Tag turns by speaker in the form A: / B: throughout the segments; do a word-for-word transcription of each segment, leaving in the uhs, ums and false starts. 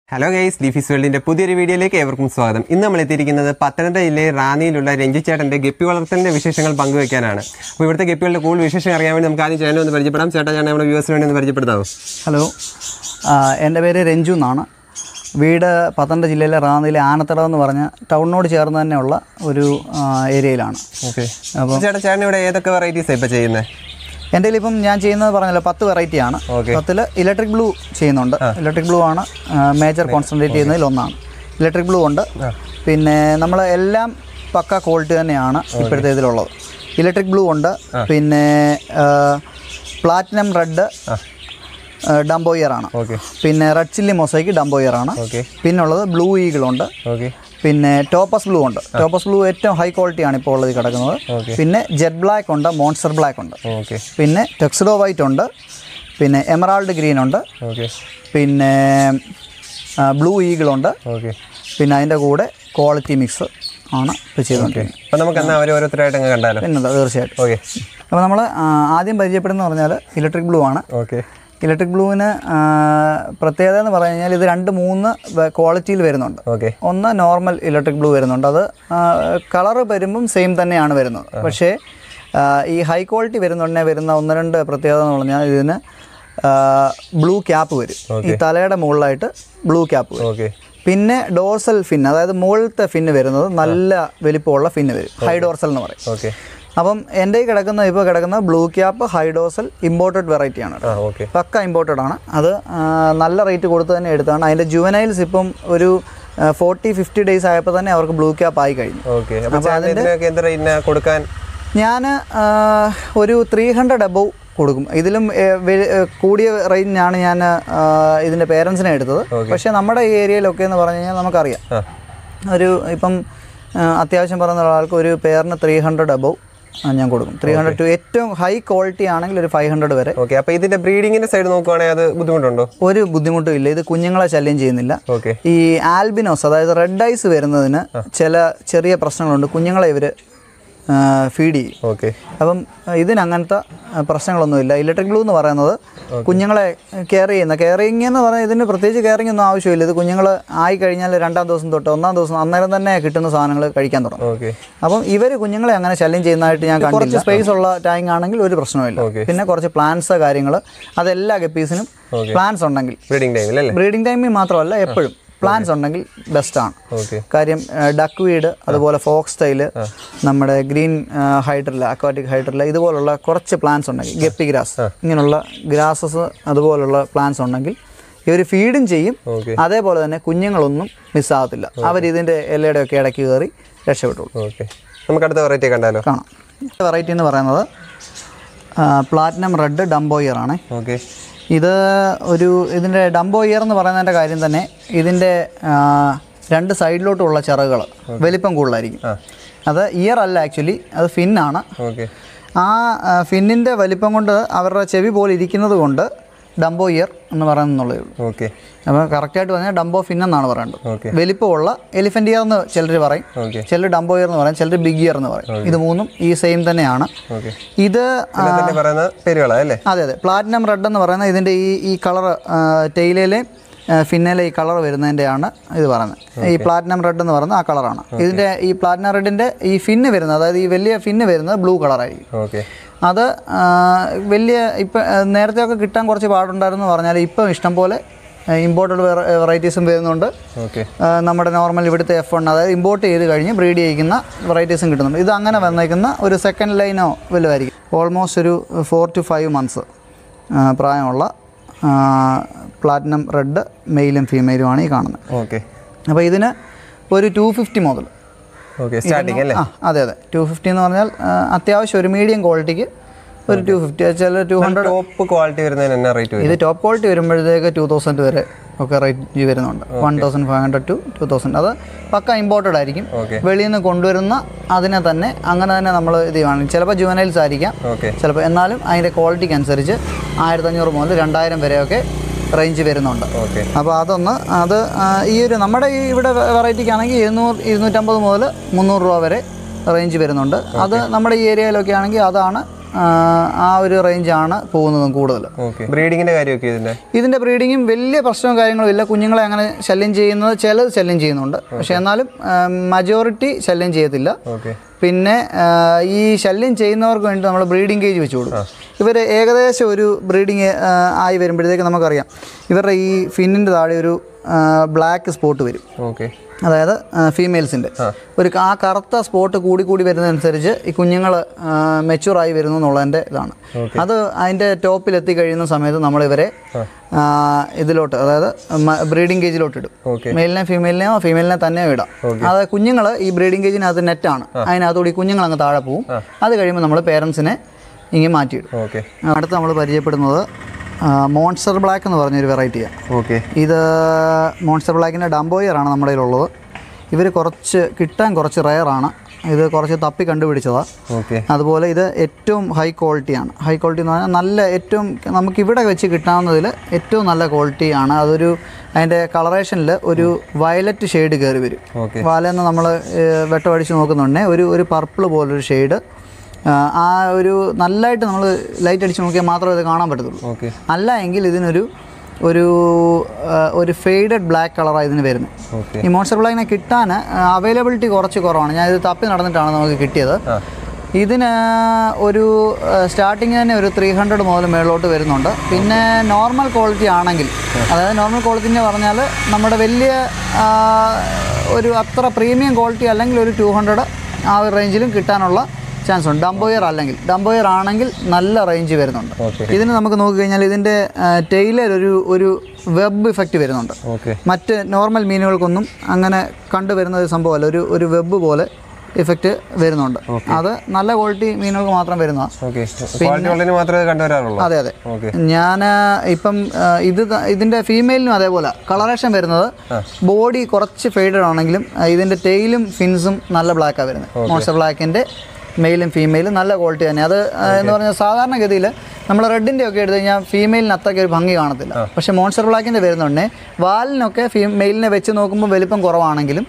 A: Hello guys, LEAFY വേൾഡിന്റെ പുതിയൊരു വീഡിയോയിലേക്ക് ഏവർക്കും സ്വാഗതം. ഇന്ന് നമ്മൾ എത്തിയിരിക്കുന്നത് പത്തനംതിട്ട ജില്ലയിലെ റാന്നിയിലുള്ള രഞ്ജു ചേട്ടന്റെ ഗപ്പി വളർത്തലിന്റെ വിശേഷങ്ങൾ പങ്കുവയ്ക്കാനാണ്. അപ്പോൾ ഇവിടുത്തെ ഗപ്പികളുടെ കൂടുതൽ വിശേഷം അറിയാൻ വേണ്ടി നമുക്ക് ആദ്യം ചേട്ടനെ ഒന്ന് പരിചയപ്പെടാം. ചേട്ടാ ഞാൻ നമ്മുടെ വ്യൂവേഴ്സിന് വേണ്ടി ഒന്ന് പരിചയപ്പെടുത്താമോ?
B: ഹലോ, എൻ്റെ പേര് രഞ്ജു എന്നാണ്. വീട് പത്തനംതിട്ട ജില്ലയിലെ റാന്നിയിലെ ആനത്തട എന്ന് പറഞ്ഞ ടൗണിനോട് ചേർന്ന് തന്നെയുള്ള ഒരു ഏരിയയിലാണ്.
A: ഓക്കെ. അപ്പോൾ ചേട്ടാ ചേട്ടൻ ഇവിടെ ഏതൊക്കെ വെറൈറ്റീസാണ് ഇപ്പോൾ ചെയ്യുന്നത്?
B: എൻ്റെ കയ്യിൽ ഇപ്പം ഞാൻ ചെയ്യുന്നത് പറഞ്ഞല്ലോ പത്ത് വെറൈറ്റിയാണ്. പത്തിൽ ഇലക്ട്രിക് ബ്ലൂ ചെയ്യുന്നുണ്ട്. ഇലക്ട്രിക് ബ്ലൂ ആണ് മേജർ കോൺസെൻട്രേറ്റ് ചെയ്യുന്നതിൽ ഒന്നാണ്. ഇലക്ട്രിക് ബ്ലൂ ഉണ്ട്. പിന്നെ നമ്മൾ എല്ലാം പക്ക ക്വാളിറ്റി തന്നെയാണ് ഇപ്പോഴത്തെ ഇതിലുള്ളത്. ഇലക്ട്രിക് ബ്ലൂ ഉണ്ട്. പിന്നെ പ്ലാറ്റിനം റെഡ് ഡംബോയർ ആണ്. പിന്നെ റെഡ് ചില്ലി മൊസൈക്ക് ഡംബോയർ ആണ്. പിന്നെ ഉള്ളത് ബ്ലൂ ഈഗിളുണ്ട്. പിന്നെ ടോപ്പസ് ബ്ലൂ ഉണ്ട്. ടോപ്പസ് ബ്ലൂ ഏറ്റവും ഹൈ ക്വാളിറ്റിയാണ് ഇപ്പോൾ ഉള്ളത് കിടക്കുന്നത്. പിന്നെ ജെറ്റ് ബ്ലാക്ക് ഉണ്ട്. മോൺസ്റ്റർ ബ്ലാക്ക് ഉണ്ട്. പിന്നെ ടെക്സിഡോ വൈറ്റ് ഉണ്ട്. പിന്നെ എമറാൾഡ് ഗ്രീൻ ഉണ്ട്. പിന്നെ ബ്ലൂ ഈഗിളുണ്ട്. പിന്നെ അതിൻ്റെ കൂടെ ക്വാളിറ്റി മിക്സ് ആണ് ഇപ്പോൾ ചെയ്തുകൊണ്ടിരിക്കുന്നത്.
A: അപ്പോൾ നമുക്ക് എന്നാൽ അവർ ഓരോരുത്തരായിട്ട് അങ്ങ് കണ്ടാലോ?
B: പിന്നെന്താ, തീർച്ചയായിട്ടും. ഓക്കെ. അപ്പോൾ നമ്മൾ ആദ്യം പരിചയപ്പെടുന്നത് പറഞ്ഞാൽ ഇലക്ട്രിക് ബ്ലൂ ആണ്.
A: ഓക്കെ.
B: ഇലക്ട്രിക് ബ്ലൂവിന് പ്രത്യേകത എന്ന് പറഞ്ഞു കഴിഞ്ഞാൽ ഇത് രണ്ട് മൂന്ന് ക്വാളിറ്റിയിൽ വരുന്നുണ്ട്. ഒന്ന് നോർമൽ ഇലക്ട്രിക് ബ്ലൂ വരുന്നുണ്ട്. അത് കളറ് വരുമ്പം സെയിം തന്നെയാണ് വരുന്നത്. പക്ഷേ ഈ ഹൈ ക്വാളിറ്റി വരുന്നുടനെ വരുന്ന ഒന്ന് രണ്ട് പ്രത്യേകത എന്ന് പറഞ്ഞാൽ ഇതിന് ബ്ലൂ ക്യാപ്പ് വരും. ഈ തലയുടെ മുകളിലായിട്ട് ബ്ലൂ ക്യാപ്പ് വരും. പിന്നെ ഡോർസൽ ഫിൻ, അതായത് മുകളിലത്തെ ഫിന്ന് വരുന്നത് നല്ല വലിപ്പമുള്ള ഫിന്ന് വരും. ഹൈ ഡോർസൽ എന്ന് പറയും. അപ്പം എൻ്റെ ഈ കിടക്കുന്ന ഇപ്പോൾ കിടക്കുന്ന ബ്ലൂ ക്യാപ്പ് ഹൈഡോസൽ ഇമ്പോർട്ടഡ് വെറൈറ്റിയാണ്. പക്ക ഇമ്പോർട്ടഡ് ആണ്. അത് നല്ല റേറ്റ് കൊടുത്ത് തന്നെ എടുത്താണ്. അതിൻ്റെ ജുവനൈൽസ് ഇപ്പം ഒരു ഫോർട്ടി ഫിഫ്റ്റി ഡേയ്സ് ആയപ്പോൾ തന്നെ അവർക്ക് ബ്ലൂ ക്യാപ്പ് ആയി കഴിഞ്ഞു. അപ്പോൾ അതിൻ്റെ കൊടുക്കാൻ ഞാൻ ഒരു ത്രീ ഹൺഡ്രഡ് എബവ് കൊടുക്കും. ഇതിലും കൂടിയ റേഞ്ചിനാണ് ഞാൻ ഇതിൻ്റെ പേരൻസിനെ എടുത്തത്. പക്ഷേ നമ്മുടെ ഈ ഏരിയയിലൊക്കെ എന്ന് പറഞ്ഞു കഴിഞ്ഞാൽ നമുക്കറിയാം, ഒരു ഇപ്പം അത്യാവശ്യം പറയുന്ന ഒരാൾക്ക് ഒരു പെയറിന് ത്രീ ഹൺഡ്രഡ് എബവ് ഞാൻ കൊടുക്കും. ത്രീ ഹൺഡ്രഡ് ടു ഏറ്റവും ഹൈ ക്വാളിറ്റി ആണെങ്കിൽ ഒരു ഫൈവ് ഹൺഡ്രഡ് വരെ.
A: ഓക്കെ. അപ്പോൾ ഇതിന്റെ ബ്രീഡിങ്ങിന്റെ സൈഡ് നോക്കുവാണെങ്കിൽ അത് ബുദ്ധിമുട്ടുണ്ടോ?
B: ഒരു ബുദ്ധിമുട്ടും ഇല്ല. ഇത് കുഞ്ഞുങ്ങളെ ശല്യം ചെയ്യുന്നില്ല. ഈ ആൽബിനോസ്, അതായത് റെഡ് ഐസ് വരുന്നതിന് ചില ചെറിയ പ്രശ്നങ്ങളുണ്ട്. കുഞ്ഞുങ്ങളെ ഇവർ ഫീഡ് ചെയ്യും. ഓക്കെ. അപ്പം ഇതിനങ്ങനത്തെ പ്രശ്നങ്ങളൊന്നുമില്ല. ഇലക്ട്രിക് ബ്ലൂ എന്ന് പറയുന്നത് കുഞ്ഞുങ്ങളെ കെയർ ചെയ്യുന്ന കെയറിങ് എന്ന് പറഞ്ഞാൽ ഇതിന് പ്രത്യേകിച്ച് കെയറിങ് ഒന്നും ആവശ്യമില്ല. ഇത് കുഞ്ഞുങ്ങൾ ആയി കഴിഞ്ഞാൽ രണ്ടാം ദിവസം തൊട്ട് ഒന്നാം ദിവസം അന്നേരം തന്നെ കിട്ടുന്ന സാധനങ്ങൾ കഴിക്കാൻ തുടങ്ങും. അപ്പം ഇവർ കുഞ്ഞുങ്ങളെ അങ്ങനെ ശല്യം ചെയ്യുന്നതായിട്ട് ഞാൻ കണ്ടില്ല. കുറച്ച് സ്പേസ് ഉള്ള ടാങ്ക് ആണെങ്കിൽ ഒരു പ്രശ്നമില്ല. പിന്നെ കുറച്ച് പ്ലാന്റ്സ് കാര്യങ്ങൾ അതെല്ലാ ഗപ്പീസിനും പ്ലാന്റ്സ് ഉണ്ടെങ്കിൽ ബ്രീഡിംഗ് ടൈമിൽ മാത്രമല്ല എപ്പോഴും പ്ലാന്റ്സ് ഉണ്ടെങ്കിൽ ബെസ്റ്റാണ്. കാര്യം ഡക്ക് വീഡ്, അതുപോലെ ഫോക്സ് സ്റ്റൈല്, നമ്മുടെ ഗ്രീൻ ഹൈഡ്രില്ല, അക്വാറ്റിക് ഹൈഡ്രില്ല, ഇതുപോലുള്ള കുറച്ച് പ്ലാന്റ്സ് ഉണ്ടെങ്കിൽ, ഗപ്പി ഗ്രാസ്, ഇങ്ങനെയുള്ള ഗ്രാസസ് അതുപോലുള്ള പ്ലാന്റ്സ് ഉണ്ടെങ്കിൽ ഇവർ ഫീഡും ചെയ്യും. അതേപോലെ തന്നെ കുഞ്ഞുങ്ങളൊന്നും മിസ്സാകത്തില്ല. അവർ ഇതിൻ്റെ ഇലയുടെ ഒക്കെ ഇടയ്ക്ക് കയറി രക്ഷപ്പെട്ടുള്ളൂ.
A: നമുക്ക് അടുത്ത വെറൈറ്റി കണ്ടാലോ?
B: കാണാം. വെറൈറ്റി എന്ന് പറയുന്നത് പ്ലാറ്റിനം റെഡ് ഡംബോയർ ആണ്. ഓക്കെ. ഇത് ഒരു ഇതിൻ്റെ ഡംബോ ഇയർ എന്ന് പറയുന്നതിൻ്റെ കാര്യം തന്നെ ഇതിൻ്റെ രണ്ട് സൈഡിലോട്ടുള്ള ചിറകുകൾ വലിപ്പം കൂടുതലായിരിക്കും. അത് ഇയർ അല്ല, ആക്ച്വലി അത് ഫിന്നാണ്. ആ ഫിന്നിൻ്റെ വലിപ്പം കൊണ്ട് അവരുടെ ചെവി പോലെ ഇരിക്കുന്നത് കൊണ്ട് ഡംബോ ഇയർ എന്ന് പറയുന്നുള്ളേ ഉള്ളൂ. ഓക്കെ. അപ്പോൾ കറക്റ്റായിട്ട് പറഞ്ഞാൽ ഡംബോ ഫിൻ എന്നാണ് പറയേണ്ടത്. വലിപ്പമുള്ള എലിഫൻ്റ് ഇയർ എന്ന് ചിലർ പറയും, ചിലർ ഡംബോ ഇയർ എന്ന് പറയും, ചിലർ ബിഗ് ഇയർ എന്ന് പറയും. ഇത് മൂന്നും ഈ സെയിം തന്നെയാണ്. ഇത് അതെ അതെ പ്ലാറ്റിനം റെഡ് എന്ന് പറയുന്നത് ഇതിൻ്റെ ഈ ഈ കളർ ടെയിലയിലെ ഫിന്നയിലെ ഈ കളർ വരുന്നതിൻ്റെയാണ് ഇത് പറയുന്നത്. ഈ പ്ലാറ്റിനം റെഡ് എന്ന് പറയുന്നത് ആ കളറാണ്. ഇതിൻ്റെ ഈ പ്ലാറ്റിനം റെഡിൻ്റെ ഈ ഫിന്ന് വരുന്നത്, അതായത് ഈ വലിയ ഫിന്ന് വരുന്നത് ബ്ലൂ കളറായിരിക്കും. അത് വലിയ ഇപ്പം നേരത്തെയൊക്കെ കിട്ടാൻ കുറച്ച് പാടുണ്ടായിരുന്നു പറഞ്ഞാൽ ഇപ്പം ഇഷ്ടം പോലെ ഇമ്പോർട്ടഡ് വെറൈറ്റീസും വരുന്നുണ്ട്. നമ്മുടെ നോർമൽ ഇവിടുത്തെ എഫ് വൺ, അതായത് ഇമ്പോർട്ട് ചെയ്ത് കഴിഞ്ഞ് ബ്രീഡ് ചെയ്യിക്കുന്ന വെറൈറ്റീസും കിട്ടുന്നുണ്ട്. ഇത് അങ്ങനെ വന്നേക്കുന്ന ഒരു സെക്കൻഡ് ലൈനോ വലുതായിരിക്കും. ഓൾമോസ്റ്റ് ഒരു ഫോർ ടു ഫൈവ് മന്ത്സ് പ്രായമുള്ള പ്ലാറ്റിനം റെഡ് മെയിലും ഫീമെയിലുമാണ് ഈ കാണുന്നത്. ഓക്കെ. അപ്പോൾ ഇതിന് ഒരു ടു ഫിഫ്റ്റി മുതൽ. ആ അതെ അതെ ടു ഫിഫ്റ്റി എന്ന് പറഞ്ഞാൽ അത്യാവശ്യം ഒരു മീഡിയം ക്വാളിറ്റിക്ക് ഒരു ടു ഫിഫ്റ്റി, ചില ടു ഹൺഡ്രഡ്. ടോപ്പ് ക്വാളിറ്റി വരുന്നതിന് റേറ്റ് ഇത് ടോപ്പ് ക്വാളിറ്റി വരുമ്പോഴത്തേക്ക് ടു തൗസൻഡ് വരെ ഒക്കെ റേറ്റ് വരുന്നുണ്ട്. One thousand five hundred to two thousand. അത് പക്ക ഇമ്പോർട്ടഡ് ആയിരിക്കും. വെളിയിൽ നിന്ന് കൊണ്ടുവരുന്ന അതിനെ തന്നെ അങ്ങനെ തന്നെ നമ്മൾ ഇത് കാണും. ചിലപ്പോൾ ജുവനൈൽസ് ആയിരിക്കാം, ചിലപ്പോൾ എന്നാലും അതിൻ്റെ ക്വാളിറ്റിക്ക് അനുസരിച്ച് ആയിരത്തഞ്ഞൂറ് മുതൽ രണ്ടായിരം വരെയൊക്കെ റേഞ്ച് വരുന്നുണ്ട്. അപ്പോൾ അതൊന്ന് അത് ഈ ഒരു നമ്മുടെ ഈ ഇവിടെ വെറൈറ്റിക്കാണെങ്കിൽ ഇരുന്നൂറ് ഇരുന്നൂറ്റമ്പത് മുതൽ മുന്നൂറ് രൂപ വരെ റേഞ്ച് വരുന്നുണ്ട്. അത് നമ്മുടെ ഈ ഏരിയയിലൊക്കെ ആണെങ്കിൽ അതാണ് ആ ഒരു റേഞ്ചാണ് പോകുന്നതും കൂടുതൽ.
A: ബ്രീഡിങ്ങിൻ്റെ കാര്യമൊക്കെ ഇതിൻ്റെ
B: ഇതിൻ്റെ ബ്രീഡിങ്ങും വലിയ പ്രശ്നവും കാര്യങ്ങളും ഇല്ല. കുഞ്ഞുങ്ങളെ അങ്ങനെ ശല്യം ചെയ്യുന്നത് ചിലത് ശല്യം ചെയ്യുന്നുണ്ട്, പക്ഷേ എന്നാലും മജോറിറ്റി ശല്യം ചെയ്യത്തില്ല. പിന്നെ ഈ ശല്യം ചെയ്യുന്നവർക്ക് വേണ്ടി നമ്മൾ ബ്രീഡിംഗ് കേജ് വെച്ച് കൊടുക്കും. ഇവർ ഏകദേശം ഒരു ബ്രീഡിങ് ആയി വരുമ്പോഴത്തേക്ക് നമുക്കറിയാം ഇവരുടെ ഈ ഫിന്നിൻ്റെ താഴെ ഒരു ബ്ലാക്ക് സ്പോട്ട് വരും.
A: ഓക്കെ,
B: അതായത് ഫീമെയിൽസിൻ്റെ ഒരു ആ കറുത്ത സ്പോട്ട് കൂടി കൂടി വരുന്നതനുസരിച്ച് ഈ കുഞ്ഞുങ്ങൾ മെച്യൂറായി വരുന്നു എന്നുള്ളതിൻ്റെ ഇതാണ്. അത് അതിൻ്റെ ടോപ്പിൽ എത്തിക്കഴിയുന്ന സമയത്ത് നമ്മളിവരെ ഇതിലോട്ട്, അതായത് ബ്രീഡിംഗ് കേജിലോട്ട് ഇടും. മെയിലിനെ ഫീമെയിലിനെയോ ഫീമെയിലിനെ തന്നെയോ ഇടാം. അത് കുഞ്ഞുങ്ങൾ ഈ ബ്രീഡിംഗ് കേജിനകത്ത് നെറ്റാണ്, അതിനകത്തുകൂടി കുഞ്ഞുങ്ങൾ അങ്ങ് താഴെ പോവും. അത് കഴിയുമ്പോൾ നമ്മൾ പേരൻസിനെ ഇങ്ങനെ മാറ്റിയിടും. അടുത്ത് നമ്മൾ പരിചയപ്പെടുന്നത് മോൺസ്റ്റർ ബ്ലാക്ക് എന്ന് പറഞ്ഞൊരു വെറൈറ്റിയാണ്.
A: ഓക്കെ,
B: ഇത് മോൺസ്റ്റർ ബ്ലാക്കിൻ്റെ ഡംബോയറാണ് നമ്മുടെ കയ്യിലുള്ളത്. ഇവർ കുറച്ച് കിട്ടാൻ കുറച്ച് റെയറാണ്, ഇത് കുറച്ച് തപ്പി കണ്ടുപിടിച്ചതാണ്.
A: ഓക്കെ, അതുപോലെ
B: ഇത് ഏറ്റവും ഹൈ ക്വാളിറ്റിയാണ്. ഹൈ ക്വാളിറ്റി എന്ന് പറഞ്ഞാൽ നല്ല ഏറ്റവും നമുക്കിവിടെ വെച്ച് കിട്ടാവുന്നതിൽ ഏറ്റവും നല്ല ക്വാളിറ്റിയാണ്. അതൊരു അതിൻ്റെ കളറേഷനിൽ ഒരു വയലറ്റ് ഷെയ്ഡ് കയറി വരും. വാലെന്ന് നമ്മൾ വെട്ടമടിച്ച് നോക്കുന്നുണ്ടെങ്കിൽ ഒരു ഒരു പർപ്പിൾ പോലൊരു ഷെയ്ഡ്, ആ ഒരു നല്ലതായിട്ട് നമ്മൾ ലൈറ്റ് അടിച്ച് നോക്കിയാൽ മാത്രമേ ഇത് കാണാൻ പറ്റത്തുള്ളൂ. അല്ല എങ്കിൽ ഇതിനൊരു ഒരു ഒരു ഫെയ്ഡഡ് ബ്ലാക്ക് കളറാണ് ഇതിന് വരുന്നത്. ഈ മോൺസ്റ്റർ ബ്ലാക്കിനെ കിട്ടാൻ അവൈലബിലിറ്റി കുറച്ച് കുറവാണ്. ഞാൻ ഇത് തപ്പി നടന്നിട്ടാണ് നമുക്ക് കിട്ടിയത്. ഇതിന് ഒരു സ്റ്റാർട്ടിങ് തന്നെ ഒരു ത്രീ ഹൺഡ്രഡ് മുതൽ മേളിലോട്ട് വരുന്നുണ്ട്. പിന്നെ നോർമൽ ക്വാളിറ്റി ആണെങ്കിൽ, അതായത് നോർമൽ ക്വാളിറ്റി എന്ന് പറഞ്ഞാൽ നമ്മുടെ വലിയ ഒരു അത്ര പ്രീമിയം ക്വാളിറ്റി അല്ലെങ്കിൽ ഒരു ടു ഹൺഡ്രഡ് ആ ഒരു റേഞ്ചിലും കിട്ടാനുള്ള ചാൻസ് ഉണ്ട്. ഡംബോയർ അല്ലെങ്കിൽ ഡംബോയർ ആണെങ്കിൽ നല്ല റേഞ്ച് വരുന്നുണ്ട്. ഇതിന് നമുക്ക് നോക്കിക്കഴിഞ്ഞാൽ ഇതിൻ്റെ ടെയിലർ ഒരു ഒരു വെബ് ഇഫക്റ്റ് വരുന്നുണ്ട്. മറ്റ് നോർമൽ മീനുകൾക്കൊന്നും അങ്ങനെ കണ്ടുവരുന്ന ഒരു സംഭവമല്ല, ഒരു ഒരു വെബ് പോലെ ഇഫക്റ്റ് വരുന്നുണ്ട്. അത് നല്ല ക്വാളിറ്റി മീനുകൾക്ക് മാത്രം വരുന്നതാണ്. അതെ അതെ. ഞാൻ ഇപ്പം ഇത് ഇതിൻ്റെ ഫീമെയിലിനും അതേപോലെ കളറേഷൻ വരുന്നത് ബോഡി കുറച്ച് ഫെയ്ഡഡ് ആണെങ്കിലും ഇതിൻ്റെ ടെയിലും ഫിൻസും നല്ല ബ്ലാക്കാണ് വരുന്നത്. മോൺസ്റ്റർ ബ്ലാക്കിൻ്റെ മെയിലും ഫീമെയിലും നല്ല ക്വാളിറ്റി തന്നെ. അത് എന്ന് പറഞ്ഞാൽ സാധാരണഗതിയിൽ നമ്മൾ റെഡിൻ്റെ ഒക്കെ എടുത്തു കഴിഞ്ഞാൽ ഫീമെയിലിന് അത്രയ്ക്ക് ഒരു ഭംഗി കാണത്തില്ല. പക്ഷേ മോൺസ്റ്റർ ബ്ലാക്കിൻ്റെ വരുന്നുണ്ടേ വാലിനൊക്കെ ഫീമെയിലിനെ വെച്ച് നോക്കുമ്പോൾ വലിപ്പം കുറവാണെങ്കിലും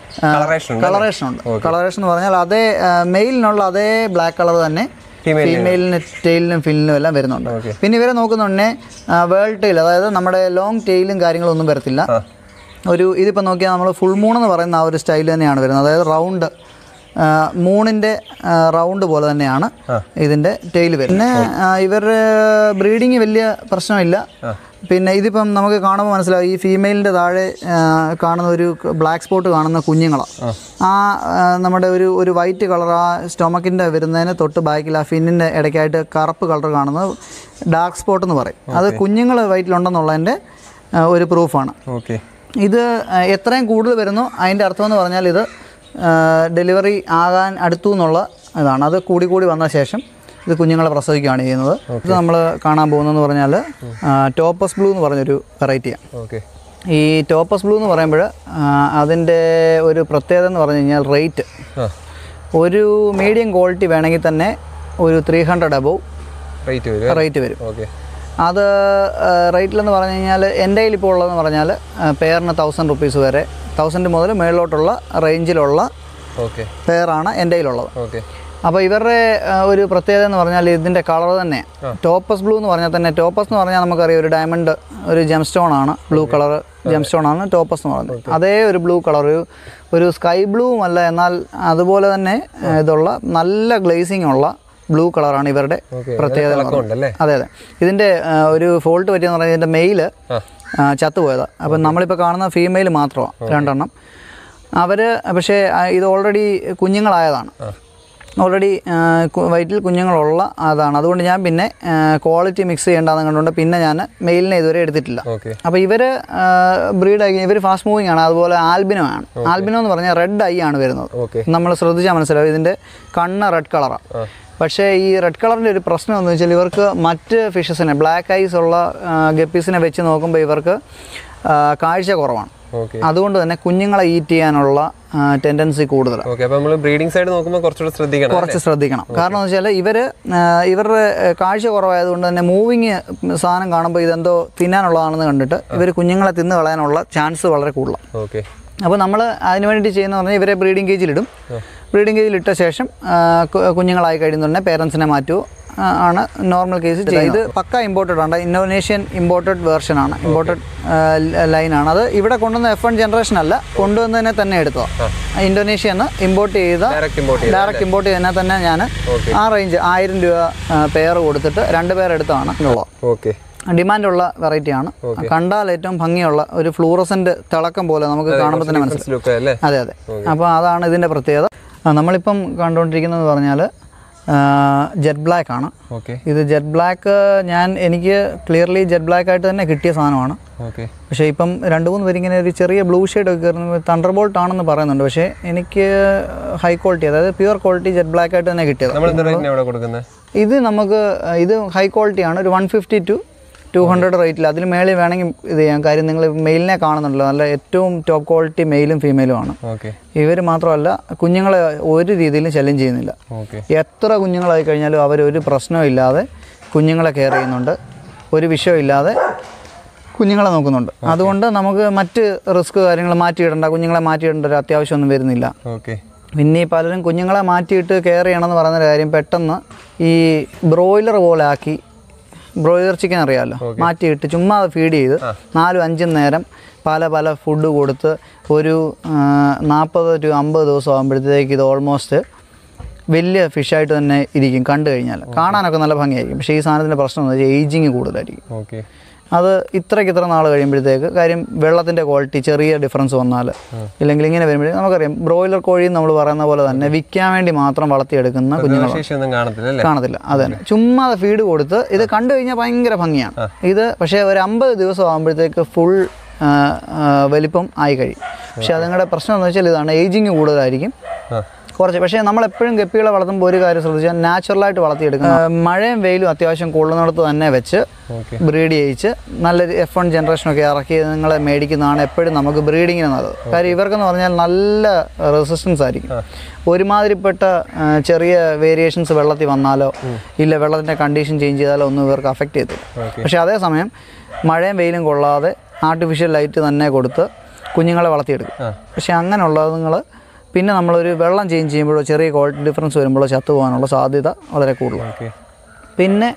B: കളറേഷൻ ഉണ്ട്. കളറേഷൻ എന്ന് പറഞ്ഞാൽ അതേ മെയിലിനുള്ള അതേ ബ്ലാക്ക് കളർ തന്നെ ഫീമെയിലിന് ടെയിലിനും ഫില്ലിനും എല്ലാം വരുന്നുണ്ട്. പിന്നെ ഇവരെ നോക്കുന്നുണ്ടേ വേൾ ടെയിൽ, അതായത് നമ്മുടെ ലോങ് ടെയിലും കാര്യങ്ങളൊന്നും വരത്തില്ല. ഒരു ഇതിപ്പോൾ നോക്കിയാൽ നമ്മൾ ഫുൾ മൂൺ എന്ന് പറയുന്ന ആ ഒരു സ്റ്റൈൽ തന്നെയാണ് വരുന്നത്. അതായത് റൗണ്ട് മൂണിൻ്റെ റൗണ്ട് പോലെ തന്നെയാണ് ഇതിൻ്റെ ടെയിൽ വരുന്നത്. പിന്നെ ഇവരുടെ ബ്രീഡിങ് വലിയ പ്രശ്നമില്ല. പിന്നെ ഇതിപ്പം നമുക്ക് കാണുമ്പോൾ മനസ്സിലാവും ഈ ഫീമെയിലിൻ്റെ താഴെ കാണുന്ന ഒരു ബ്ലാക്ക് സ്പോട്ട് കാണുന്ന കുഞ്ഞുങ്ങളാണ്. ആ നമ്മുടെ ഒരു ഒരു വൈറ്റ് കളർ ആ സ്റ്റൊമക്കിൻ്റെ വരുന്നതിന് തൊട്ട് ബാക്കിൽ ആ ഫിന്നിൻ്റെ ഇടയ്ക്കായിട്ട് കറുപ്പ് കളർ കാണുന്നത് ഡാർക്ക് സ്പോട്ട് എന്ന് പറയും. അത് കുഞ്ഞുങ്ങൾ വയറ്റിലുണ്ടെന്നുള്ളതിൻ്റെ ഒരു പ്രൂഫാണ്.
A: ഓക്കെ,
B: ഇത് എത്രയും കൂടുതൽ വരുന്നു അതിൻ്റെ അർത്ഥം എന്ന് പറഞ്ഞാൽ ഇത് ഡെലിവറി ആകാൻ അടുത്തു എന്നുള്ള ഇതാണ്. അത് കൂടി കൂടി വന്ന ശേഷം ഇത് കുഞ്ഞുങ്ങളെ പ്രസവിക്കുകയാണ് ചെയ്യുന്നത്. ഇത് നമ്മൾ കാണാൻ പോകുന്നതെന്ന് പറഞ്ഞാൽ ടോപ്പസ് ബ്ലൂ എന്ന് പറഞ്ഞൊരു വെറൈറ്റിയാണ്.
A: ഓക്കെ,
B: ഈ ടോപ്പസ് ബ്ലൂ എന്ന് പറയുമ്പോൾ അതിൻ്റെ ഒരു പ്രത്യേകത എന്ന് പറഞ്ഞു കഴിഞ്ഞാൽ റേറ്റ് ഒരു മീഡിയം ക്വാളിറ്റി വേണമെങ്കിൽ തന്നെ ഒരു ത്രീ ഹൺഡ്രഡ് അബവ് റേറ്റ് വരും. ഓക്കെ, അത് റേറ്റിലെന്ന് പറഞ്ഞു കഴിഞ്ഞാൽ എൻ്റെ കയ്യിൽ ഇപ്പോൾ ഉള്ളതെന്ന് പറഞ്ഞാൽ പെയറിന് തൗസൻഡ് റുപ്പീസ് വരെ, തൗസൻഡ് മുതൽ മേളിലോട്ടുള്ള റേഞ്ചിലുള്ള പെയറാണ് എൻ്റെ കയ്യിലുള്ളത്.
A: ഓക്കെ,
B: അപ്പോൾ ഇവരുടെ ഒരു പ്രത്യേകത എന്ന് പറഞ്ഞാൽ ഇതിൻ്റെ കളർ തന്നെ ടോപ്പസ് ബ്ലൂ എന്ന് പറഞ്ഞാൽ തന്നെ, ടോപ്പസ് എന്ന് പറഞ്ഞാൽ നമുക്കറിയാം ഒരു ഡയമണ്ട് ഒരു ജെം സ്റ്റോൺ ആണ്, ബ്ലൂ കളർ ജെം സ്റ്റോൺ ആണ് ടോപ്പസ് എന്ന് പറയുന്നത്. അതേ ഒരു ബ്ലൂ കളർ, ഒരു ഒരു സ്കൈ ബ്ലൂവും അല്ല, എന്നാൽ അതുപോലെ തന്നെ ഇതുള്ള നല്ല ഗ്ലേസിംഗ് ഉള്ള ബ്ലൂ കളറാണ് ഇവരുടെ പ്രത്യേകത. അതെ അതെ. ഇതിൻ്റെ ഒരു ഫോൾട്ട് പറ്റിയെന്ന് പറഞ്ഞാൽ ഇതിൻ്റെ മെയിൽ ചത്തുപോയതാണ്. അപ്പം നമ്മളിപ്പോൾ കാണുന്ന ഫീമെയിൽ മാത്രമാണ് രണ്ടെണ്ണം. അവർ പക്ഷേ ഇത് ഓൾറെഡി കുഞ്ഞുങ്ങളായതാണ്, ഓൾറെഡി വയറ്റിൽ കുഞ്ഞുങ്ങളുള്ള അതാണ്. അതുകൊണ്ട് ഞാൻ പിന്നെ ക്വാളിറ്റി മിക്സ് ചെയ്യേണ്ടതെന്ന് കണ്ടുകൊണ്ട് പിന്നെ ഞാൻ മെയിലിനെ ഇതുവരെ എടുത്തിട്ടില്ല. അപ്പോൾ ഇവർ ബ്രീഡായി ഇവർ ഫാസ്റ്റ് മൂവിങ് ആണ്. അതുപോലെ ആൽബിനോ ആണ്. ആൽബിനോ എന്ന് പറഞ്ഞാൽ റെഡ് ഐ ആണ് വരുന്നത്. നമ്മൾ ശ്രദ്ധിച്ചാൽ മനസ്സിലാവും ഇതിൻ്റെ കണ്ണ് റെഡ് കളറാണ്. പക്ഷേ ഈ റെഡ് കളറിൻ്റെ ഒരു പ്രശ്നം എന്ന് വെച്ചാൽ ഇവർക്ക് മറ്റ് ഫിഷസിനെ ബ്ലാക്ക് ഐസ് ഉള്ള ഗപ്പീസിനെ വെച്ച് നോക്കുമ്പോൾ ഇവർക്ക് കാഴ്ച കുറവാണ്. അതുകൊണ്ട് തന്നെ കുഞ്ഞുങ്ങളെ ഈറ്റ് ചെയ്യാനുള്ള ടെൻഡൻസി കൂടുതലാണ്. കുറച്ച് ശ്രദ്ധിക്കണം. കാരണം എന്ന് വെച്ചാൽ ഇവർ ഇവരുടെ കാഴ്ച കുറവായതുകൊണ്ട് തന്നെ മൂവിങ് സാധനം കാണുമ്പോൾ ഇതെന്തോ തിന്നാനുള്ളതാണെന്ന് കണ്ടിട്ട് ഇവർ കുഞ്ഞുങ്ങളെ തിന്ന് കളയാനുള്ള ചാൻസ് വളരെ കൂടുതലാണ്. അപ്പോൾ നമ്മൾ അതിന് വേണ്ടി ചെയ്യുന്ന പറഞ്ഞാൽ ഇവരെ ബ്രീഡിംഗ് കേജിലിടും. ബ്രീഡിംഗ് കേജിൽ ഇട്ട ശേഷം കുഞ്ഞുങ്ങളായി കഴിയുന്നുണ്ടെങ്കിൽ പേരൻസിനെ മാറ്റുമോ ആണ് നോർമൽ കേസ് ചെയ്യുന്നത്. ഇത് പക്ക ഇമ്പോർട്ടഡ് ആണ്, ഇന്തോനേഷ്യൻ ഇമ്പോർട്ടഡ് വേർഷൻ ആണ്, ഇമ്പോർട്ടഡ് ലൈനാണ്. അത് ഇവിടെ കൊണ്ടുവന്ന എഫ് വൺ ജനറേഷൻ അല്ല, കൊണ്ടുവന്നതിനെ തന്നെ എടുത്തോ. ഇന്തോനേഷ്യന്ന് ഇമ്പോർട്ട് ചെയ്ത ഡയറക്റ്റ് ഇമ്പോർട്ട് ചെയ്തതിനെ തന്നെ ഞാൻ ആ റേഞ്ച് ആയിരം രൂപ പെയർ കൊടുത്തിട്ട് രണ്ട് പേർ എടുത്താണ് ഉള്ളത്.
A: ഓക്കെ,
B: ഡിമാൻഡുള്ള വെറൈറ്റിയാണ്. കണ്ടാൽ ഏറ്റവും ഭംഗിയുള്ള ഒരു ഫ്ലൂറസെന്റ് തിളക്കം പോലെ നമുക്ക് കാണുമ്പോൾ തന്നെ മനസ്സിലാവും. അതെ അതെ. അപ്പോൾ അതാണ് ഇതിൻ്റെ പ്രത്യേകത. നമ്മളിപ്പം കണ്ടുകൊണ്ടിരിക്കുന്നത് പറഞ്ഞാൽ ജെറ്റ് ബ്ലാക്ക് ആണ്. ഇത് ജെറ്റ് ബ്ലാക്ക് ഞാൻ എനിക്ക് ക്ലിയർലി ജെറ്റ് ബ്ലാക്ക് ആയിട്ട് തന്നെ കിട്ടിയ സാധനമാണ്. പക്ഷേ ഇപ്പം രണ്ട് മൂന്ന് പേര് ഇങ്ങനെ ഒരു ചെറിയ ബ്ലൂ ഷെയ്ഡ് ഒക്കെ കയറുന്നത് തണ്ടർ ബോൾട്ട് ആണെന്ന് പറയുന്നുണ്ട്. പക്ഷേ എനിക്ക് ഹൈ ക്വാളിറ്റി, അതായത് പ്യുവർ ക്വാളിറ്റി ജെറ്റ് ബ്ലാക്ക് ആയിട്ട് തന്നെ കിട്ടിയത്. ഇത് നമുക്ക് ഇത് ഹൈ ക്വാളിറ്റിയാണ്. ഒരു one fifty to two hundred റേറ്റിൽ അതിൽ മേളിൽ വേണമെങ്കിൽ ഇത് ചെയ്യാം. കാര്യം നിങ്ങൾ മെയിലിനെ കാണുന്നുണ്ടല്ലോ, നല്ല ഏറ്റവും ടോപ്പ് ക്വാളിറ്റി മെയിലും ഫീമെയിലുമാണ്. ഇവർ മാത്രമല്ല കുഞ്ഞുങ്ങളെ ഒരു രീതിയിലും ശല്യം ചെയ്യുന്നില്ല. എത്ര കുഞ്ഞുങ്ങളായി കഴിഞ്ഞാലും അവരൊരു പ്രശ്നവും ഇല്ലാതെ കുഞ്ഞുങ്ങളെ കെയർ ചെയ്യുന്നുണ്ട്, ഒരു വിഷയമില്ലാതെ കുഞ്ഞുങ്ങളെ നോക്കുന്നുണ്ട്. അതുകൊണ്ട് നമുക്ക് മറ്റ് റിസ്ക് കാര്യങ്ങൾ മാറ്റിയിടേണ്ട, കുഞ്ഞുങ്ങളെ മാറ്റിയിടേണ്ട ഒരു അത്യാവശ്യമൊന്നും വരുന്നില്ല. പിന്നെ ഈ പലരും കുഞ്ഞുങ്ങളെ മാറ്റിയിട്ട് കെയർ ചെയ്യണമെന്ന് പറയുന്ന കാര്യം പെട്ടെന്ന് ഈ ബ്രോയിലർ പോലെ ആക്കി, ബ്രോയിലർ ചിക്കൻ അറിയാമല്ലോ, മാറ്റിയിട്ട് ചുമ്മാ ഫീഡ് ചെയ്ത് നാലും അഞ്ചും നേരം പല പല ഫുഡ് കൊടുത്ത് ഒരു നാൽപ്പത് ടു അമ്പത് ദിവസം ആകുമ്പോഴത്തേക്ക് ഇത് ഓൾമോസ്റ്റ് വലിയ ഫിഷായിട്ട് തന്നെ ഇരിക്കും. കണ്ടു കഴിഞ്ഞാൽ കാണാനൊക്കെ നല്ല ഭംഗിയായിരിക്കും. പക്ഷേ ഈ സാധനത്തിൻ്റെ പ്രശ്നം എന്ന് വെച്ചാൽ ഏജിങ് കൂടുതലായിരിക്കും. അത് ഇത്രയ്ക്ക് ഇത്ര നാൾ കഴിയുമ്പോഴത്തേക്ക് കാര്യം വെള്ളത്തിൻ്റെ ക്വാളിറ്റി ചെറിയ ഡിഫറൻസ് വന്നാൽ ഇല്ലെങ്കിൽ ഇങ്ങനെ വരുമ്പോഴേക്കും നമുക്കറിയാം ബ്രോയിലർ കോഴി നമ്മൾ പറയുന്ന പോലെ തന്നെ വിൽക്കാൻ വേണ്ടി മാത്രം വളർത്തിയെടുക്കുന്ന കുഞ്ഞുങ്ങൾ കാണത്തില്ല. അത് തന്നെ ചുമ്മാ ഫീഡ് കൊടുത്ത് ഇത് കണ്ടു കഴിഞ്ഞാൽ ഭയങ്കര ഭംഗിയാണ് ഇത്. പക്ഷേ ഒരു അമ്പത് ദിവസം ആകുമ്പോഴത്തേക്ക് ഫുൾ വലിപ്പം ആയി കഴിയും. പക്ഷേ അതുങ്ങളുടെ പ്രശ്നം എന്ന് വെച്ചാൽ ഇതാണ്, ഏജിങ് കൂടുതലായിരിക്കും കുറച്ച്. പക്ഷേ നമ്മളെപ്പോഴും ഗപ്പികളെ വളർത്തുമ്പോൾ ഒരു കാര്യം ശ്രദ്ധിച്ചാൽ നാച്ചുറലായിട്ട് വളർത്തിയെടുക്കണം. മഴയും വെയിലും അത്യാവശ്യം കൊള്ളുന്നിടത്ത് തന്നെ വെച്ച് ബ്രീഡ് ചെയ്യിച്ച് നല്ലൊരു എഫ് വൺ ജനറേഷനൊക്കെ ഇറക്കി നിങ്ങളെ മേടിക്കുന്നതാണ് എപ്പോഴും നമുക്ക് ബ്രീഡിങ്ങിന് നല്ലത്. കാര്യം ഇവർക്കെന്ന് പറഞ്ഞാൽ നല്ല റെസിസ്റ്റൻസ് ആയിരിക്കും. ഒരുമാതിരിപ്പെട്ട ചെറിയ വേരിയേഷൻസ് വെള്ളത്തിൽ വന്നാലോ ഇല്ല വെള്ളത്തിൻ്റെ കണ്ടീഷൻ ചേഞ്ച് ചെയ്താലോ ഒന്നും ഇവർക്ക് അഫക്റ്റ് ചെയ്തില്ല. പക്ഷേ അതേസമയം മഴയും വെയിലും കൊള്ളാതെ ആർട്ടിഫിഷ്യൽ ലൈറ്റ് തന്നെ കൊടുത്ത് കുഞ്ഞുങ്ങളെ വളർത്തിയെടുക്കും. പക്ഷേ അങ്ങനെയുള്ളത് നിങ്ങൾ പിന്നെ നമ്മളൊരു വെള്ളം ചേഞ്ച് ചെയ്യുമ്പോഴോ ചെറിയ ക്വാളിറ്റി ഡിഫറൻസ് വരുമ്പോഴോ ചത്തു പോകാനുള്ള സാധ്യത വളരെ കൂടുതലാണ്. പിന്നെ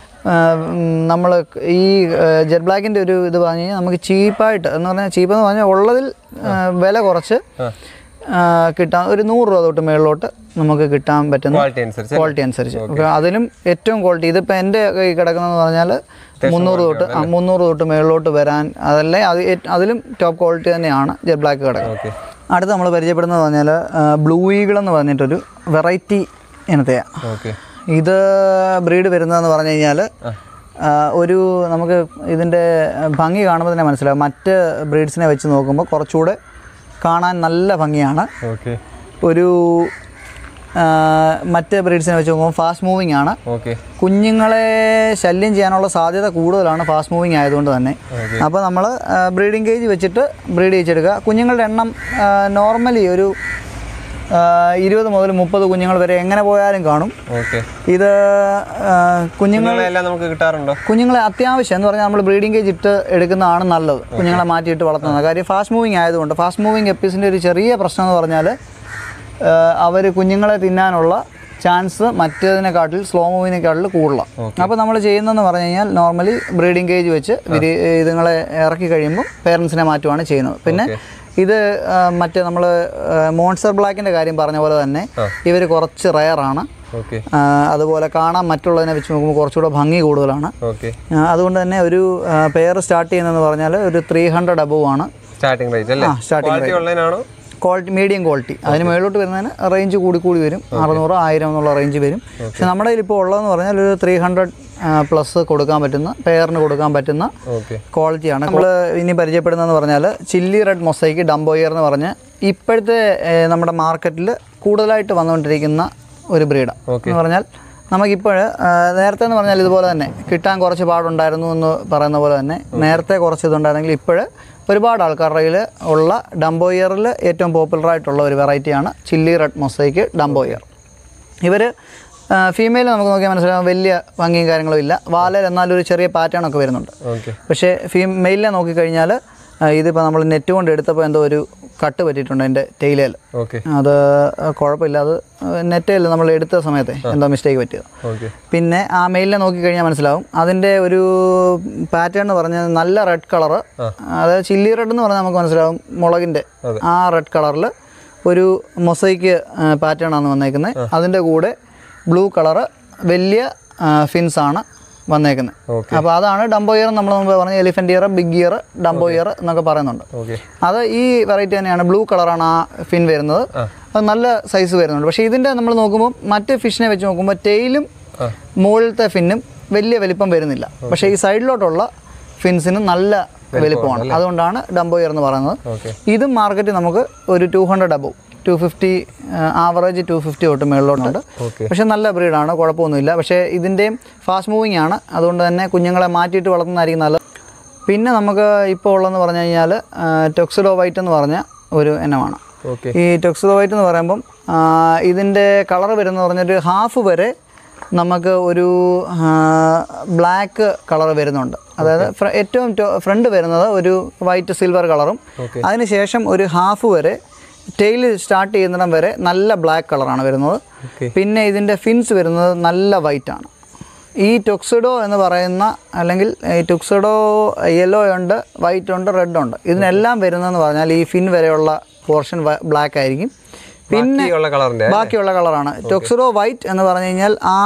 B: നമ്മൾ ഈ ജെറ്റ് ബ്ലാക്കിൻ്റെ ഒരു ഇത് പറഞ്ഞു കഴിഞ്ഞാൽ നമുക്ക് ചീപ്പായിട്ട് എന്ന് പറഞ്ഞാൽ ചീപ്പെന്ന് പറഞ്ഞാൽ ഉള്ളതിൽ വില കുറച്ച് കിട്ടാൻ ഒരു നൂറ് രൂപ തൊട്ട് മുകളിലോട്ട് നമുക്ക് കിട്ടാൻ പറ്റുന്ന ക്വാളിറ്റി അനുസരിച്ച്. അതിലും ഏറ്റവും ക്വാളിറ്റി ഇതിപ്പോൾ എൻ്റെ കൈ കിടക്കുന്നതെന്ന് പറഞ്ഞാൽ മുന്നൂറ് തൊട്ട് മുന്നൂറ് തൊട്ട് മുകളിലോട്ട് വരാൻ അതല്ലേ അത് അതിലും ടോപ്പ് ക്വാളിറ്റി തന്നെയാണ് ജെറ്റ് ബ്ലാക്ക് കിടക്കുന്നത്. അടുത്ത് നമ്മൾ പരിചയപ്പെടുന്നത് പറഞ്ഞാൽ ബ്ലൂ ഈഗിൾ എന്ന് പറഞ്ഞിട്ടൊരു വെറൈറ്റി ഇനത്തെയാണ്. ഇത് ബ്രീഡ് വരുന്നതെന്ന് പറഞ്ഞു കഴിഞ്ഞാൽ ഒരു നമുക്ക് ഇതിൻ്റെ ഭംഗി കാണുമ്പോൾ തന്നെ മനസ്സിലാവും. മറ്റ് ബ്രീഡ്സിനെ വെച്ച് നോക്കുമ്പോൾ കുറച്ചുകൂടെ കാണാൻ നല്ല ഭംഗിയാണ്. ഒരു മറ്റ് ബ്രീഡ്സിനെ വെച്ച് നോക്കുമ്പോൾ ഫാസ്റ്റ് മൂവിങ് ആണ്. കുഞ്ഞുങ്ങളെ ശല്യം ചെയ്യാനുള്ള സാധ്യത കൂടുതലാണ് ഫാസ്റ്റ് മൂവിങ് ആയതുകൊണ്ട് തന്നെ. അപ്പോൾ നമ്മൾ ബ്രീഡിംഗ് കേജ് വെച്ചിട്ട് ബ്രീഡ് ചെയ്യിച്ചെടുക്കുക. കുഞ്ഞുങ്ങളുടെ എണ്ണം നോർമലി ഒരു ഇരുപത് മുതൽ മുപ്പത് കുഞ്ഞുങ്ങൾ വരെ എങ്ങനെ പോയാലും കാണും. ഇത് കുഞ്ഞുങ്ങളെല്ലാം നമുക്ക് കിട്ടാറുണ്ടോ? കുഞ്ഞുങ്ങളെ അത്യാവശ്യം എന്ന് പറഞ്ഞാൽ നമ്മൾ ബ്രീഡിംഗ് കേജ് ഇട്ട് എടുക്കുന്നതാണ് നല്ലത്, കുഞ്ഞുങ്ങളെ മാറ്റിയിട്ട് വളർത്തുന്നത്. കാര്യം ഫാസ്റ്റ് മൂവിങ് ആയതുകൊണ്ട്. ഫാസ്റ്റ് മൂവിങ് എപ്പീസിൻ്റെ ഒരു ചെറിയ പ്രശ്നം എന്ന് പറഞ്ഞാൽ അവർ കുഞ്ഞുങ്ങളെ തിന്നാനുള്ള ചാൻസ് മറ്റേതിനെക്കാട്ടിൽ സ്ലോ മൂവിനെക്കാട്ടിൽ കൂടുതലാണ്. അപ്പോൾ നമ്മൾ ചെയ്യുന്നതെന്ന് പറഞ്ഞു കഴിഞ്ഞാൽ നോർമലി ബ്രീഡിംഗ് കേജ് വെച്ച് ഇതുങ്ങളെ ഇറക്കി കഴിയുമ്പോൾ പേരൻസിനെ മാറ്റുകയാണ് ചെയ്യുന്നത്. പിന്നെ ഇത് മറ്റേ നമ്മൾ മോൺസ്റ്റർ ബ്ലാക്കിൻ്റെ കാര്യം പറഞ്ഞ പോലെ തന്നെ ഇവർ കുറച്ച് റയറാണ്. അതുപോലെ കാണാൻ മറ്റുള്ളതിനെ വെച്ച് നോക്കുമ്പോൾ കുറച്ചുകൂടെ ഭംഗി കൂടുതലാണ്. അതുകൊണ്ട് തന്നെ ഒരു പെയർ സ്റ്റാർട്ട് ചെയ്യുന്നതെന്ന് പറഞ്ഞാൽ ഒരു ത്രീ ഹൺഡ്രഡ് അബവ് ആണ് starting rate. Starting rate quality medium quality. അതിന് മുകളിലോട്ട് വരുന്നതിന് റേഞ്ച് കൂടി കൂടി വരും, അറുന്നൂറ് ആയിരം എന്നുള്ള റേഞ്ച് വരും. പക്ഷെ നമ്മുടെ കയ്യിലിപ്പോൾ ഉള്ളതെന്ന് പറഞ്ഞാൽ ഒരു ത്രീ ഹൺഡ്രഡ് പ്ലസ് കൊടുക്കാൻ പറ്റുന്ന പെയറിന് കൊടുക്കാൻ പറ്റുന്ന ക്വാളിറ്റിയാണ്. നമ്മൾ ഇനി പരിചയപ്പെടുന്നതെന്ന് പറഞ്ഞാൽ ചില്ലി റെഡ് മൊസൈക്ക് ഡംബോയർ എന്ന് പറഞ്ഞ് ഇപ്പോഴത്തെ നമ്മുടെ മാർക്കറ്റിൽ കൂടുതലായിട്ട് വന്നുകൊണ്ടിരിക്കുന്ന ഒരു ബ്രീഡാണ്. എന്ന് പറഞ്ഞാൽ നമുക്കിപ്പോൾ നേരത്തെ എന്ന് പറഞ്ഞാൽ ഇതുപോലെ തന്നെ കിട്ടാൻ കുറച്ച് പാടുണ്ടായിരുന്നു എന്ന് പറയുന്ന പോലെ തന്നെ നേരത്തെ കുറച്ച് ഇതുണ്ടായിരുന്നെങ്കിൽ ഇപ്പോൾ ഒരുപാട് ആൾക്കാരുടെ കയ്യിൽ ഉള്ള ഡംബോയറിൽ ഏറ്റവും പോപ്പുലറായിട്ടുള്ള ഒരു വെറൈറ്റിയാണ് ചില്ലി റെഡ് മൊസൈക്ക് ഡംബോയർ. ഇവർ ഫീമെയിൽ നമുക്ക് നോക്കിയാൽ മനസ്സിലാവും വലിയ ഭംഗിയും കാര്യങ്ങളും ഇല്ല. വാലയിൽ എന്നാലും ഒരു ചെറിയ പാറ്റേൺ ഒക്കെ വരുന്നുണ്ട്. പക്ഷേ ഫീ മെയിലിനെ നോക്കിക്കഴിഞ്ഞാൽ ഇതിപ്പോൾ നമ്മൾ നെറ്റ് കൊണ്ട് എടുത്തപ്പോൾ എന്തോ ഒരു കട്ട് പറ്റിയിട്ടുണ്ട് എൻ്റെ ടെയിലേൽ.
A: ഓക്കെ.
B: അത് കുഴപ്പമില്ല, അത് നെറ്റയിൽ നമ്മൾ എടുത്ത സമയത്ത് എന്തോ മിസ്റ്റേക്ക് പറ്റിയത്.
A: ഓക്കെ.
B: പിന്നെ ആ മെയിലിനെ നോക്കിക്കഴിഞ്ഞാൽ മനസ്സിലാവും അതിൻ്റെ ഒരു പാറ്റേൺ എന്ന് പറഞ്ഞാൽ നല്ല റെഡ് കളറ്, അതായത് ചില്ലി റെഡ് എന്ന് പറഞ്ഞാൽ നമുക്ക് മനസ്സിലാവും മുളകിൻ്റെ ആ റെഡ് കളറിൽ ഒരു മൊസൈക്ക് പാറ്റേൺ ആണ് വന്നേക്കുന്നത്. അതിൻ്റെ കൂടെ ബ്ലൂ കളറ് വലിയ ഫിൻസാണ് വന്നേക്കുന്നത്. അപ്പോൾ അതാണ് ഡംബോ ഇയർ. നമ്മൾ മുമ്പ് പറഞ്ഞ elephant ear, big ear, dumbo ear എന്നൊക്കെ പറയുന്നുണ്ട്. അത് ഈ വെറൈറ്റി തന്നെയാണ്. ബ്ലൂ കളറാണ് ആ ഫിൻ വരുന്നത്. അത് നല്ല സൈസ് വരുന്നുണ്ട്. പക്ഷേ ഇതിൻ്റെ നമ്മൾ നോക്കുമ്പോൾ മറ്റ് ഫിഷിനെ വെച്ച് നോക്കുമ്പോൾ ടെയിലും മുകളിലത്തെ ഫിന്നും വലിയ വലിപ്പം വരുന്നില്ല. പക്ഷേ ഈ സൈഡിലോട്ടുള്ള ഫിൻസിന് നല്ല വലിപ്പമാണ്. അതുകൊണ്ടാണ് ഡംബോ ഇയർ എന്ന് പറയുന്നത്. ഇതും മാർക്കറ്റ് നമുക്ക് ഒരു two hundred above two fifty average two fifty തൊട്ട് മുകളിലോട്ടുണ്ട്. പക്ഷേ നല്ല ബ്രീഡാണ്, കുഴപ്പമൊന്നുമില്ല. പക്ഷേ ഇതിൻ്റെയും ഫാസ്റ്റ് മൂവിങ് ആണ്, അതുകൊണ്ട് തന്നെ കുഞ്ഞുങ്ങളെ മാറ്റിയിട്ട് വളർത്തുന്നതായിരിക്കും നല്ലത്. പിന്നെ നമുക്ക് ഇപ്പോൾ ഉള്ളതെന്ന് പറഞ്ഞു കഴിഞ്ഞാൽ ടൊക്സിഡോ വൈറ്റ് എന്ന് പറഞ്ഞ ഒരു ഇനമാണ്. ഈ ടൊക്സിഡോ വൈറ്റ് എന്ന് പറയുമ്പം ഇതിൻ്റെ കളർ വരുന്നത് പറഞ്ഞൊരു ഹാഫ് വരെ നമുക്ക് ഒരു ബ്ലാക്ക് കളർ വരുന്നുണ്ട്. അതായത് ഏറ്റവും ഫ്രണ്ട് വരുന്നത് ഒരു വൈറ്റ് സിൽവർ കളറും അതിനുശേഷം ഒരു ഹാഫ് വരെ ടെയിൽ സ്റ്റാർട്ട് ചെയ്യുന്നിടം വരെ നല്ല ബ്ലാക്ക് കളറാണ് വരുന്നത്. പിന്നെ ഇതിൻ്റെ ഫിൻസ് വരുന്നത് നല്ല വൈറ്റാണ്. ഈ ടൊക്സിഡോ എന്ന് പറയുന്ന അല്ലെങ്കിൽ ഈ ടൊക്സിഡോ യെല്ലോ ഉണ്ട്, വൈറ്റ് ഉണ്ട്, റെഡ് ഉണ്ട്. ഇതിനെല്ലാം വരുന്നതെന്ന് പറഞ്ഞാൽ ഈ ഫിൻ വരെയുള്ള പോർഷൻ ബ്ലാക്ക് ആയിരിക്കും. പിന്നെ ബാക്കിയുള്ള കളറാണ് ടൊക്സിഡോ വൈറ്റ് എന്ന് പറഞ്ഞു കഴിഞ്ഞാൽ ആ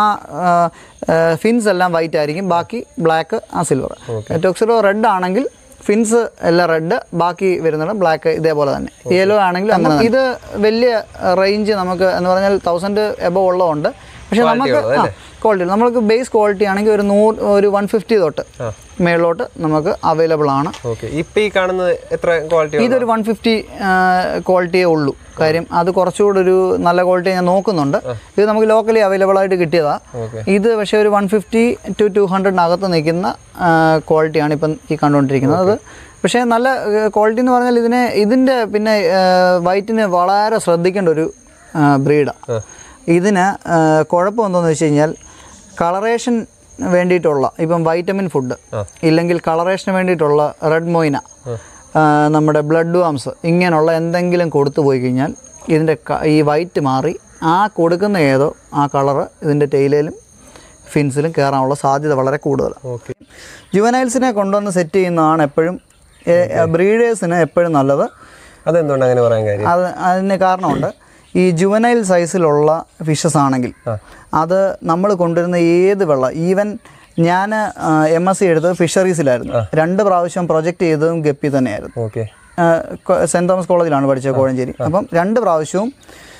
B: ഫിൻസ് എല്ലാം വൈറ്റ് ആയിരിക്കും, ബാക്കി ബ്ലാക്ക് ആ സിൽവർ. ടൊക്സിഡോ റെഡ് ആണെങ്കിൽ ഫിൻസ് എല്ലാം റെഡ്, ബാക്കി വരുന്നത് ബ്ലാക്ക് ഇതേപോലെ തന്നെ. യെല്ലോ ആണെങ്കിൽ അങ്ങനെ. ഇത് വലിയ റേഞ്ച് നമുക്ക് എന്ന് പറഞ്ഞാൽ തൗസൻഡ് എബവ് ഉള്ളതുകൊണ്ട്. പക്ഷേ നമുക്ക് ക്വാളിറ്റി നമ്മൾക്ക് ബേസ് ക്വാളിറ്റി ആണെങ്കിൽ ഒരു നൂറ് ഒരു വൺ ഫിഫ്റ്റി തൊട്ട് മേളിലോട്ട് നമുക്ക് അവൈലബിൾ ആണ്.
A: ഇപ്പോൾ ഈ കാണുന്നത് എത്ര ക്വാളിറ്റി?
B: ഇതൊരു വൺ ഫിഫ്റ്റി ക്വാളിറ്റിയേ ഉള്ളൂ. കാര്യം അത് കുറച്ചുകൂടെ ഒരു നല്ല ക്വാളിറ്റി ഞാൻ നോക്കുന്നുണ്ട്. ഇത് നമുക്ക് ലോക്കലി അവൈലബിൾ ആയിട്ട് കിട്ടിയതാണ്. ഇത് പക്ഷേ ഒരു വൺ ഫിഫ്റ്റി ടു ടു ഹൺഡ്രഡിനകത്ത് നിൽക്കുന്ന ക്വാളിറ്റിയാണ് ഇപ്പം ഈ കണ്ടുകൊണ്ടിരിക്കുന്നത്. അത് പക്ഷേ നല്ല ക്വാളിറ്റി എന്ന് പറഞ്ഞാൽ ഇതിനെ ഇതിൻ്റെ പിന്നെ വൈറ്റിന് വളരെ ശ്രദ്ധിക്കേണ്ട ഒരു ബ്രീഡാണ്. ഇതിന് കുഴപ്പം എന്താണെന്ന് വെച്ച് കഴിഞ്ഞാൽ കളറേഷൻ വേണ്ടിയിട്ടുള്ള ഇപ്പം വൈറ്റമിൻ ഫുഡ് ഇല്ലെങ്കിൽ കളറേഷന് വേണ്ടിയിട്ടുള്ള റെഡ് മൊയിന, നമ്മുടെ ബ്ലഡ് വാംസ് ഇങ്ങനെയുള്ള എന്തെങ്കിലും കൊടുത്തു പോയി കഴിഞ്ഞാൽ ഇതിൻ്റെ ഈ വൈറ്റ് മാറി ആ കൊടുക്കുന്ന ഏതോ ആ കളറ് ഇതിൻ്റെ ടെയിലും ഫിൻസിലും കയറാനുള്ള സാധ്യത വളരെ കൂടുതലാണ്. ജുവനൈൽസിനെ കൊണ്ടുവന്ന് സെറ്റ് ചെയ്യുന്നതാണ് എപ്പോഴും ബ്രീഡേഴ്സിന് എപ്പോഴും നല്ലത്.
A: അതെന്തുകൊണ്ട് അങ്ങനെ പറയാൻ കാര്യം?
B: അത് അതിന് കാരണമുണ്ട്. ഈ ജുവനൈൽ സൈസിലുള്ള ഫിഷസ് ആണെങ്കിൽ അത് നമ്മൾ കൊണ്ടുവരുന്ന ഏത് വെള്ളം, ഈവൻ ഞാൻ എം എസ് സി എടുത്തത് ഫിഷറീസിലായിരുന്നു. രണ്ട് പ്രാവശ്യം പ്രൊജക്റ്റ് ചെയ്തതും ഗപ്പി തന്നെയായിരുന്നു. സെൻറ്റ് തോമസ് കോളേജിലാണ് പഠിച്ചത്, കോഴഞ്ചേരി. അപ്പം രണ്ട് പ്രാവശ്യവും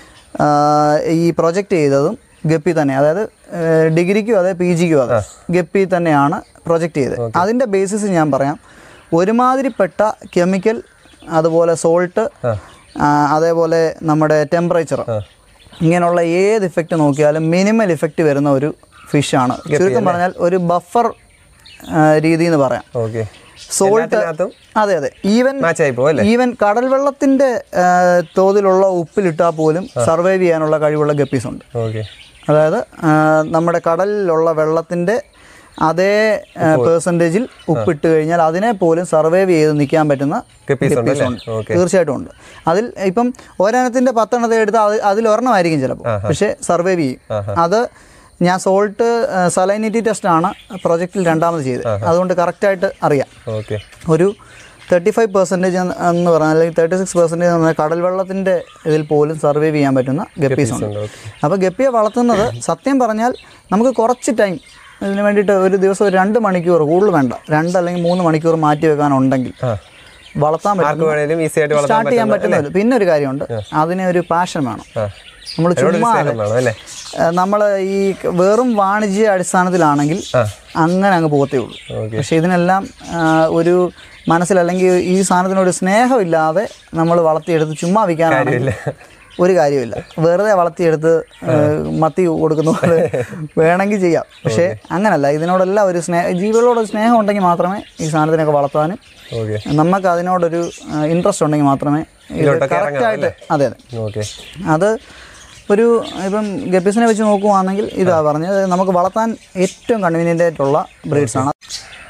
B: ഈ പ്രൊജക്റ്റ് ചെയ്തതും ഗപ്പി തന്നെ. അതായത് ഡിഗ്രിക്കും അതെ പി ജിക്കും അതെ ഗപ്പി തന്നെയാണ് പ്രൊജക്റ്റ് ചെയ്തത്. അതിൻ്റെ ബേസിസ് ഞാൻ പറയാം. ഒരുമാതിരിപ്പെട്ട കെമിക്കൽ, അതുപോലെ സോൾട്ട്, അതേപോലെ നമ്മുടെ ടെമ്പറേച്ചർ, ഇങ്ങനെയുള്ള ഏത് ഇഫക്റ്റ് നോക്കിയാലും മിനിമൽ ഇഫക്റ്റ് വരുന്ന ഒരു ഫിഷാണ്. ചുരുക്കം പറഞ്ഞാൽ ഒരു ബഫർ രീതി എന്ന് പറയാം. സോൾട്ട് അതെ അതെ ഈവൻ ഈവൻ കടൽ വെള്ളത്തിൻ്റെ തോതിലുള്ള ഉപ്പിലിട്ടാൽ പോലും സർവൈവ് ചെയ്യാനുള്ള കഴിവുള്ള ഗപ്പീസ് ഉണ്ട്. അതായത് നമ്മുടെ കടലിലുള്ള വെള്ളത്തിൻ്റെ അതേ പേഴ്സൻറ്റേജിൽ ഉപ്പിട്ട് കഴിഞ്ഞാൽ അതിനെ പോലും സർവൈവ് ചെയ്ത് നിൽക്കാൻ പറ്റുന്ന ഗപ്പീസുണ്ട്, തീർച്ചയായിട്ടും ഉണ്ട്. അതിൽ ഇപ്പം ഒരെണ്ണത്തിൻ്റെ പത്തെണ്ണത്തെ എടുത്താൽ അത് അതിലൊരെണ്ണമായിരിക്കും ചിലപ്പോൾ, പക്ഷേ സർവൈവ് ചെയ്യും. അത് ഞാൻ സോൾട്ട് സലൈനിറ്റി ടെസ്റ്റാണ് പ്രൊജക്റ്റിൽ രണ്ടാമത് ചെയ്തത്, അതുകൊണ്ട് കറക്റ്റായിട്ട് അറിയാം. ഒരു തേർട്ടി ഫൈവ് പെർസെൻറ്റേജ് എന്ന് പറഞ്ഞാൽ അല്ലെങ്കിൽ തേർട്ടി സിക്സ് പെർസെൻറ്റേജ് എന്ന് പറഞ്ഞാൽ കടൽ വെള്ളത്തിൻ്റെ ഇതിൽ പോലും സർവൈവ് ചെയ്യാൻ പറ്റുന്ന ഗപ്പീസുണ്ട്. അപ്പോൾ ഗപ്പിയെ വളർത്തുന്നത് സത്യം പറഞ്ഞാൽ നമുക്ക് കുറച്ച് ടൈം ഇതിന് വേണ്ടിയിട്ട് ഒരു ദിവസം ഒരു രണ്ട് മണിക്കൂർ കൂടുതൽ വേണ്ട, രണ്ട് അല്ലെങ്കിൽ മൂന്ന് മണിക്കൂർ മാറ്റി വെക്കാനുണ്ടെങ്കിൽ വളർത്താൻ പറ്റും, സ്റ്റാർട്ട് ചെയ്യാൻ പറ്റുന്നത്. പിന്നെ ഒരു കാര്യമുണ്ട്, അതിന് ഒരു പാഷൻ വേണം. നമ്മൾ ചുമ്മാ നമ്മൾ ഈ വെറും വാണിജ്യ അടിസ്ഥാനത്തിലാണെങ്കിൽ അങ്ങനെ അങ്ങ് പോകത്തേ ഉള്ളൂ. പക്ഷെ ഇതിനെല്ലാം ഒരു മനസ്സിൽ അല്ലെങ്കിൽ ഈ സാധനത്തിനൊരു സ്നേഹമില്ലാതെ നമ്മൾ വളർത്തിയെടുത്ത് ചുമ്മാ വിൽക്കാനാണെങ്കിൽ ഒരു കാര്യമില്ല. വെറുതെ വളർത്തിയെടുത്ത് മത്തി കൊടുക്കുന്ന പോലെ വേണമെങ്കിൽ ചെയ്യാം, പക്ഷേ അങ്ങനല്ല. ഇതിനോടെല്ലാം ഒരു സ്നേഹ ജീവികളോടൊരു സ്നേഹം ഉണ്ടെങ്കിൽ മാത്രമേ ഈ സാധനത്തിനൊക്കെ വളർത്താനും നമുക്ക് അതിനോടൊരു ഇൻട്രസ്റ്റ് ഉണ്ടെങ്കിൽ മാത്രമേ ഇത് കറക്റ്റായിട്ട്. അതെ അതെ അത് ഒരു ഇപ്പം ഗപ്പീസിനെ വെച്ച് നോക്കുവാണെങ്കിൽ ഇതാ പറഞ്ഞത് നമുക്ക് വളർത്താൻ ഏറ്റവും കൺവീനിയൻ്റ് ആയിട്ടുള്ള ബ്രീഡ്സാണ്.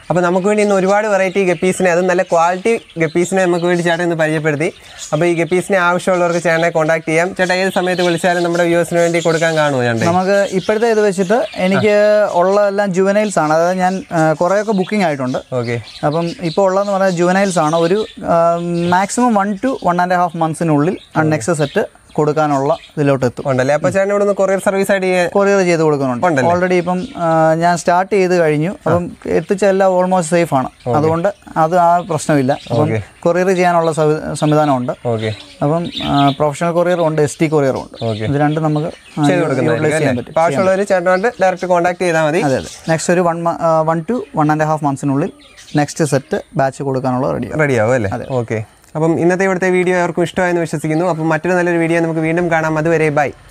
A: അപ്പോൾ നമുക്ക് വേണ്ടി ഇന്ന് ഒരുപാട് വെറൈറ്റി ഗപ്പീസിനെ അതും നല്ല ക്വാളിറ്റി ഗപ്പീസിനെ നമുക്ക് വേണ്ടി ചേട്ടൻ ഇന്ന് പരിചയപ്പെടുത്തി. അപ്പോൾ ഈ ഗപ്പീസിനെ ആവശ്യമുള്ളവർക്ക് ചേട്ടനെ കോൺടാക്ട് ചെയ്യാം. ചേട്ടാ ഏത് സമയത്ത് വിളിച്ചാലും നമ്മുടെ വ്യൂവേഴ്സിന് വേണ്ടി കൊടുക്കാൻ കാണുമോ? ചേട്ടൻ
B: നമുക്ക് ഇപ്പോഴത്തെ ഇത് വെച്ചിട്ട് എനിക്ക് ഉള്ളതെല്ലാം ജുവനൈൽസ് ആണ്. അതായത് ഞാൻ കുറേയൊക്കെ ബുക്കിംഗ് ആയിട്ടുണ്ട്.
A: ഓക്കെ.
B: അപ്പം ഇപ്പോൾ ഉള്ളതെന്ന് പറഞ്ഞാൽ ജുവനൈൽസ് ആണ്. ഒരു maximum one to one and half മന്ത്സിനുള്ളിൽ നെക്സ്റ്റ് സെറ്റ് കൊടുക്കാനുള്ള ഇതിലോട്ട് എത്തും.
A: ഉണ്ടല്ലേ? അപ്പോൾ ചേട്ടൻ ഇവിടെ നിന്ന് കൊറിയർ സർവീസ് ആയിട്ട്
B: കൊറിയർ ചെയ്ത് കൊടുക്കുന്നുണ്ട്. ഓൾറെഡി ഇപ്പം ഞാൻ സ്റ്റാർട്ട് ചെയ്ത് കഴിഞ്ഞു. അപ്പം എത്തിച്ച എല്ലാം ഓൾമോസ്റ്റ് സേഫ് ആണ്. അതുകൊണ്ട് അത് ആ പ്രശ്നമില്ല. അപ്പം കൊറിയർ ചെയ്യാനുള്ള സംവിധാനമുണ്ട്.
A: ഓക്കെ.
B: അപ്പം പ്രൊഫഷണൽ കൊറിയറും ഉണ്ട്, എസ് ടി കൊറിയറും ഉണ്ട്. ഇത് രണ്ടും നമുക്ക് ചെയ്യാൻ പറ്റും.
A: ആവശ്യമുള്ളവർ ചേട്ടനോട് ഡയറക്റ്റ് കോൺടാക്ട് ചെയ്താൽ മതി.
B: അതെ അതെ. നെക്സ്റ്റ് ഒരു one one to one and half മന്ത്സിനുള്ളിൽ നെക്സ്റ്റ് സെറ്റ് ബാച്ച് കൊടുക്കാനുള്ള റെഡി
A: റെഡിയാവും അല്ലേ? ഓക്കെ. അപ്പം ഇന്നത്തെ ഇവിടുത്തെ വീഡിയോ അവർക്കും ഇഷ്ടമായെന്ന് വിശ്വസിക്കുന്നു. അപ്പം മറ്റൊരു നല്ലൊരു വീഡിയോ നമുക്ക് വീണ്ടും കാണാം. അതുവരെ ബൈ.